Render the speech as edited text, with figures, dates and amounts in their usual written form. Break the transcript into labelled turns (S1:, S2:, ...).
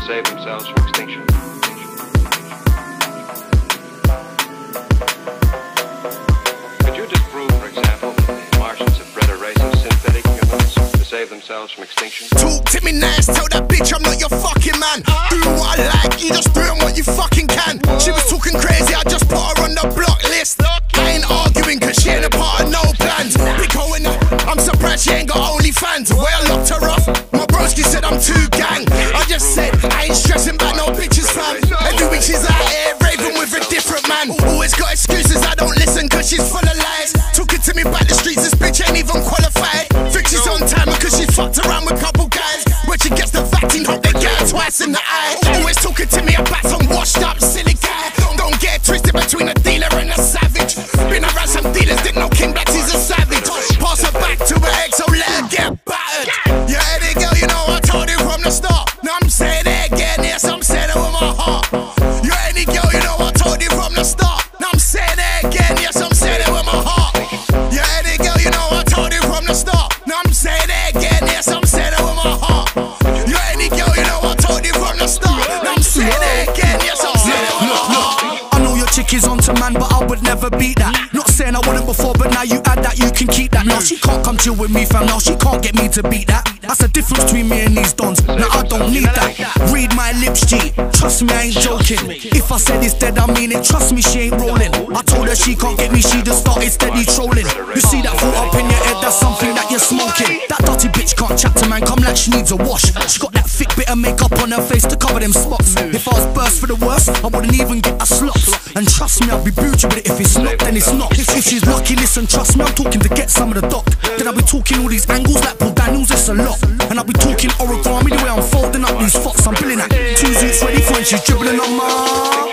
S1: save themselves from extinction. Could you disprove, for example, that the Martians have bred a race of synthetic humans to save themselves from extinction?
S2: Talk to me nice, tell that bitch I'm not your fucking man. Do what I like, you just doing what you fucking can. She was talking crazy, I just put her on the block list. I ain't arguing cause she ain't a part of no plans. Big hole in her, I'm surprised she ain't got OnlyFans. Where I locked her off, my broski said I'm too gang. I just said, I ain't stressing about no bitches fam. Every week she's out here raving with a different man. Always got excuses, I don't listen cause she's full of lies. Talking to me about the streets, this bitch ain't even qualified. Think she's on time because she fucked around with a couple guys. When she gets the vaccine, hope they get her twice in the eye. Always talking to me about some washed up silly guy. Don't get twisted between a dealer and a savage. Been around some dealers, didn't know King Blacks, he's a savage. Pass her back to her ex, so let her get battered. You heard it, girl, you know I told you from the start. Now I'm saying it again, yes, I'm saying it with my heart. You heard it, girl, you know I told you from the start. Now I'm saying it again, yes, I'm saying it with my heart. You heard it, girl, you know I told you from the start. Now I'm saying it again, yes, I'm saying it with my heart. You heard it, girl, you know I told you from the start. Now I'm saying it again, yes, I'm saying it with my heart.
S3: I know your chick is onto man, but I would never beat that. Not saying I wouldn't before, but now you add that, you can keep that. Now she can't come chill with me, fam. Now she can't get me to beat that. That's the difference between me and these dons. Now I don't need that. Read my lips, G. Trust me, I ain't joking. If I said it's dead, I mean it. Trust me, she ain't rolling. I told her she can't get me, she just started steady trolling. You see that thought up in your head, that's something that you're smoking. That dirty bitch can't chat to man, come like she needs a wash. She got that thick bit of makeup on her face to cover them spots. If I was burst for the worst, I wouldn't even get a slops. And trust me, I'll be bougie with it. If it's not, then it's not. If she's lucky, listen, trust me, I'm talking to get some of the doc. Then I'll be talking all these angles like Paul Daniels, it's a lot. And I'll be talking origami the way I'm folding up these fox. I'm billing at 2 zoots ready for when she's dribbling on my